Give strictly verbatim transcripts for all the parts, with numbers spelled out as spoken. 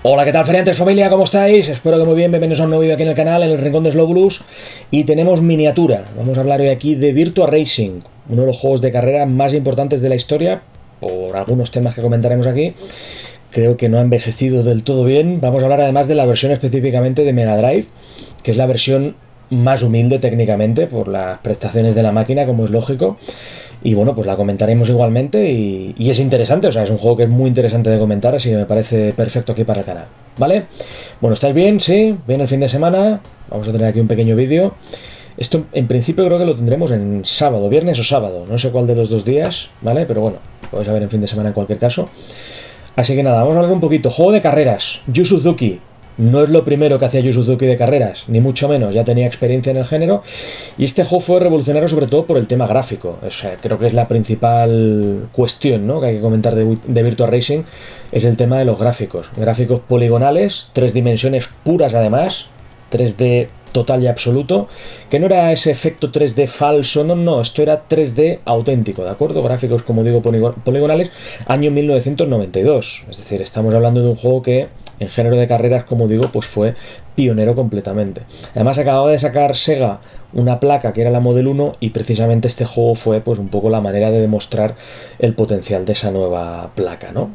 Hola, ¿qué tal, feriantes familia? ¿Cómo estáis? Espero que muy bien, bienvenidos a un nuevo vídeo aquí en el canal, en el Rincón de Slow Blues. Y tenemos miniatura, vamos a hablar hoy aquí de Virtua Racing, uno de los juegos de carrera más importantes de la historia, por algunos temas que comentaremos aquí. Creo que no ha envejecido del todo bien. Vamos a hablar además de la versión específicamente de Mega Drive, que es la versión más humilde técnicamente, por las prestaciones de la máquina, como es lógico. Y bueno, pues la comentaremos igualmente y, y es interesante, o sea, es un juego que es muy interesante de comentar, así que me parece perfecto aquí para el canal, ¿vale? Bueno, ¿estáis bien? Sí, bien el fin de semana, vamos a tener aquí un pequeño vídeo. Esto en principio creo que lo tendremos en sábado, viernes o sábado, no sé cuál de los dos días, ¿vale? Pero bueno, podéis ver en fin de semana en cualquier caso. Así que nada, vamos a hablar un poquito. Juego de carreras, Yu Suzuki. No es lo primero que hacía Yu Suzuki de carreras, ni mucho menos, ya tenía experiencia en el género. Y este juego fue revolucionario sobre todo por el tema gráfico. O sea, creo que es la principal cuestión, ¿no?, que hay que comentar de, de Virtua Racing, es el tema de los gráficos. Gráficos poligonales, tres dimensiones puras además, tres D total y absoluto, que no era ese efecto tres D falso, no, no, esto era tres D auténtico, ¿de acuerdo? Gráficos, como digo, poligonales, año mil novecientos noventa y dos, es decir, estamos hablando de un juego que en género de carreras, como digo, pues fue pionero completamente. Además acababa de sacar Sega una placa que era la Model uno y precisamente este juego fue pues un poco la manera de demostrar el potencial de esa nueva placa, ¿no?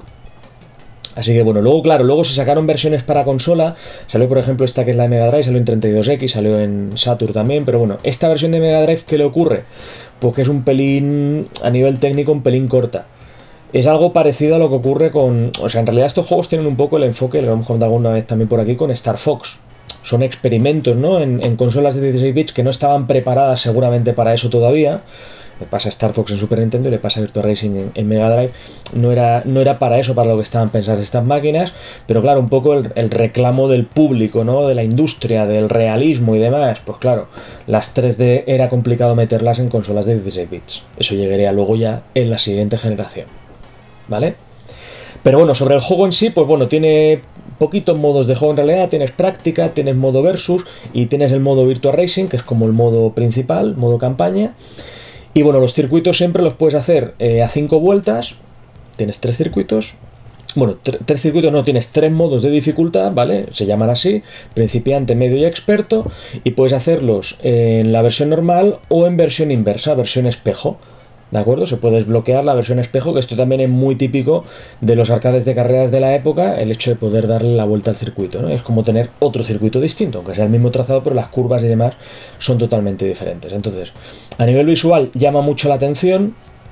Así que bueno, luego claro, luego se sacaron versiones para consola, salió por ejemplo esta que es la de Mega Drive, salió en treinta y dos X, salió en Saturn también, pero bueno, esta versión de Mega Drive, ¿qué le ocurre? Pues que es un pelín, a nivel técnico, un pelín corta. Es algo parecido a lo que ocurre con... O sea, en realidad estos juegos tienen un poco el enfoque, lo hemos comentado alguna vez también por aquí, con Star Fox. Son experimentos, ¿no?, en, en consolas de dieciséis bits que no estaban preparadas seguramente para eso todavía. Le pasa a Star Fox en Super Nintendo y le pasa a Virtua Racing en, en Mega Drive. No era, no era para eso, para lo que estaban pensadas estas máquinas, pero claro, un poco el, el reclamo del público, ¿no?, de la industria, del realismo y demás. Pues claro, las tres D era complicado meterlas en consolas de dieciséis bits. Eso llegaría luego ya en la siguiente generación, ¿vale? Pero bueno, sobre el juego en sí, pues bueno, tiene poquitos modos de juego en realidad. Tienes práctica, tienes modo versus y tienes el modo Virtua Racing, que es como el modo principal, modo campaña. Y bueno, los circuitos siempre los puedes hacer eh, a cinco vueltas. Tienes tres circuitos. Bueno, tres circuitos no, tienes tres modos de dificultad, ¿vale? Se llaman así, principiante, medio y experto. Y puedes hacerlos en la versión normal o en versión inversa, versión espejo. ¿De acuerdo? Se puede desbloquear la versión espejo, que esto también es muy típico de los arcades de carreras de la época, el hecho de poder darle la vuelta al circuito, ¿no? Es como tener otro circuito distinto, aunque sea el mismo trazado, pero las curvas y demás son totalmente diferentes. Entonces, a nivel visual llama mucho la atención.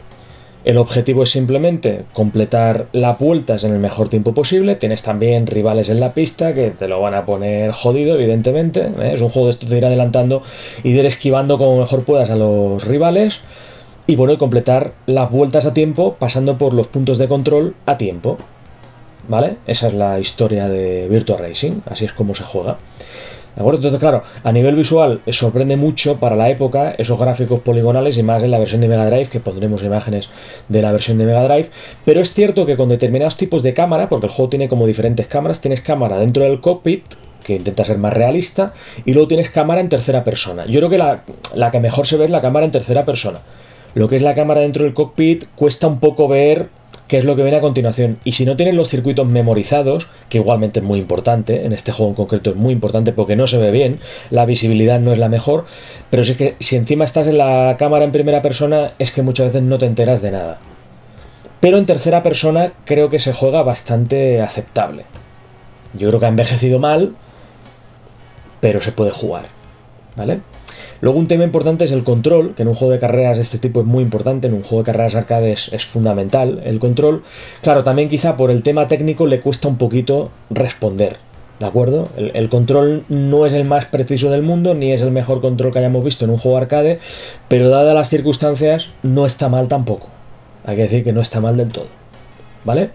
El objetivo es simplemente completar las vueltas en el mejor tiempo posible. Tienes también rivales en la pista que te lo van a poner jodido, evidentemente, ¿eh? Es un juego de estos de ir adelantando y de ir esquivando como mejor puedas a los rivales. Y bueno, y completar las vueltas a tiempo pasando por los puntos de control a tiempo, ¿vale? Esa es la historia de Virtua Racing, así es como se juega. ¿De acuerdo? Entonces, claro, a nivel visual sorprende mucho para la época esos gráficos poligonales y más en la versión de Mega Drive, que pondremos imágenes de la versión de Mega Drive. Pero es cierto que con determinados tipos de cámara, porque el juego tiene como diferentes cámaras, tienes cámara dentro del cockpit, que intenta ser más realista, y luego tienes cámara en tercera persona. Yo creo que la, la que mejor se ve es la cámara en tercera persona. Lo que es la cámara dentro del cockpit cuesta un poco ver qué es lo que viene a continuación. Y si no tienes los circuitos memorizados, que igualmente es muy importante, en este juego en concreto es muy importante porque no se ve bien, la visibilidad no es la mejor, pero si es que si encima estás en la cámara en primera persona, es que muchas veces no te enteras de nada. Pero en tercera persona creo que se juega bastante aceptable. Yo creo que ha envejecido mal, pero se puede jugar, ¿vale? Luego un tema importante es el control, que en un juego de carreras de este tipo es muy importante, en un juego de carreras arcades es fundamental el control. Claro, también quizá por el tema técnico le cuesta un poquito responder, ¿de acuerdo? El, el control no es el más preciso del mundo, ni es el mejor control que hayamos visto en un juego arcade, pero dadas las circunstancias no está mal tampoco. Hay que decir que no está mal del todo, ¿vale?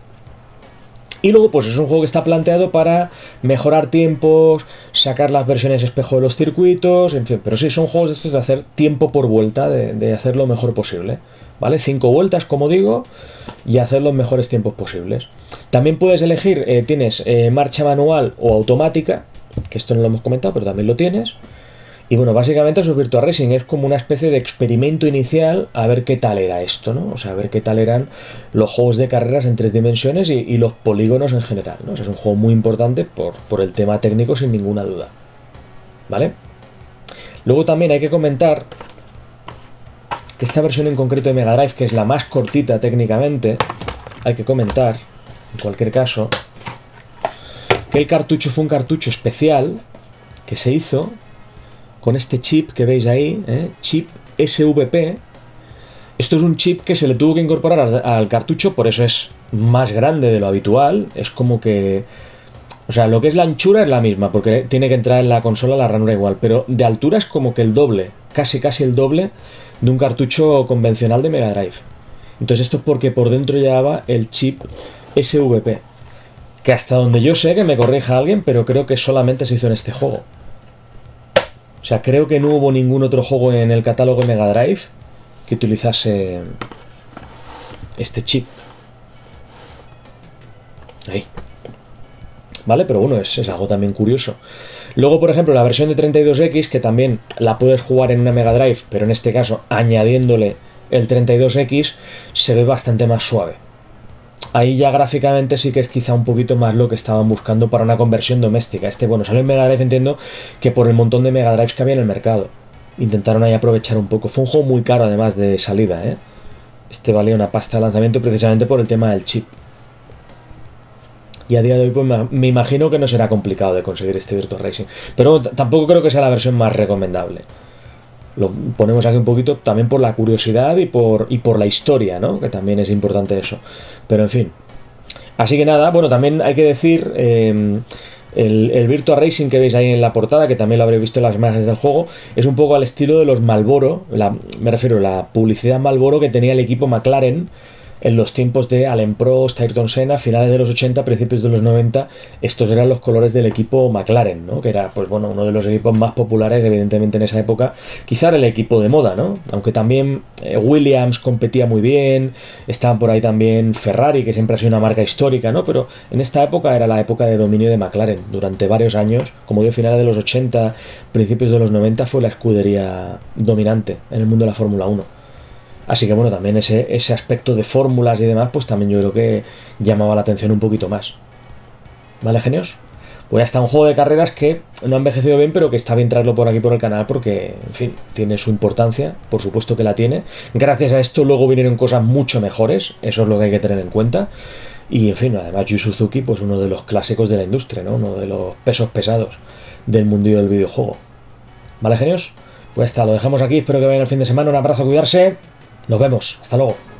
Y luego pues es un juego que está planteado para mejorar tiempos, sacar las versiones espejo de los circuitos, en fin, pero sí, son juegos de estos de hacer tiempo por vuelta, de, de hacer lo mejor posible, ¿vale? Cinco vueltas, como digo, y hacer los mejores tiempos posibles. También puedes elegir, eh, tienes eh, marcha manual o automática, que esto no lo hemos comentado, pero también lo tienes. Y bueno, básicamente eso es Virtua Racing, es como una especie de experimento inicial a ver qué tal era esto, ¿no? O sea, a ver qué tal eran los juegos de carreras en tres dimensiones y, y los polígonos en general, ¿no? O sea, es un juego muy importante por, por el tema técnico, sin ninguna duda, ¿vale? Luego también hay que comentar que esta versión en concreto de Mega Drive, que es la más cortita técnicamente, hay que comentar, en cualquier caso, que el cartucho fue un cartucho especial que se hizo con este chip que veis ahí, ¿eh? Chip S V P. Esto es un chip que se le tuvo que incorporar al, al cartucho, por eso es más grande de lo habitual. Es como que... O sea, lo que es la anchura es la misma, porque tiene que entrar en la consola la ranura igual, pero de altura es como que el doble, casi casi el doble de un cartucho convencional de Mega Drive. Entonces esto es porque por dentro llevaba el chip S V P, que hasta donde yo sé, que me corrija alguien, pero creo que solamente se hizo en este juego. O sea, creo que no hubo ningún otro juego en el catálogo de Mega Drive que utilizase este chip. Ahí. ¿Vale? Pero bueno, es, es algo también curioso. Luego, por ejemplo, la versión de treinta y dos equis, que también la puedes jugar en una Mega Drive, pero en este caso añadiéndole el treinta y dos equis, se ve bastante más suave. Ahí ya gráficamente sí que es quizá un poquito más lo que estaban buscando para una conversión doméstica. Este, bueno, salió en Mega Drive, entiendo que por el montón de Mega Drives que había en el mercado. Intentaron ahí aprovechar un poco. Fue un juego muy caro además de salida, ¿eh? Este valía una pasta de lanzamiento precisamente por el tema del chip. Y a día de hoy pues, me imagino que no será complicado de conseguir este Virtua Racing. Pero tampoco creo que sea la versión más recomendable. Lo ponemos aquí un poquito también por la curiosidad y por, y por la historia, ¿no? Que también es importante eso. Pero en fin. Así que nada, bueno, también hay que decir... Eh, el, el Virtua Racing que veis ahí en la portada, que también lo habréis visto en las imágenes del juego, es un poco al estilo de los Marlboro, la, me refiero a la publicidad Marlboro que tenía el equipo McLaren en los tiempos de Alain Prost, Ayrton Senna, finales de los ochenta, principios de los noventa. Estos eran los colores del equipo McLaren, ¿no? Que era, pues bueno, uno de los equipos más populares, evidentemente, en esa época. Quizá era el equipo de moda, ¿no? Aunque también eh, Williams competía muy bien, estaban por ahí también Ferrari, que siempre ha sido una marca histórica, ¿no? Pero en esta época era la época de dominio de McLaren. Durante varios años, como digo, finales de los ochenta, principios de los noventa, fue la escudería dominante en el mundo de la Fórmula uno. Así que bueno, también ese, ese aspecto de fórmulas y demás, pues también yo creo que llamaba la atención un poquito más. ¿Vale, genios? Pues ya está, un juego de carreras que no ha envejecido bien, pero que está bien traerlo por aquí por el canal porque, en fin, tiene su importancia, por supuesto que la tiene. Gracias a esto luego vinieron cosas mucho mejores, eso es lo que hay que tener en cuenta. Y en fin, además Yu Suzuki, pues uno de los clásicos de la industria, ¿no? Uno de los pesos pesados del mundillo del videojuego. ¿Vale, genios? Pues está, lo dejamos aquí, espero que vayan el fin de semana, un abrazo, cuidarse. Nos vemos, hasta luego.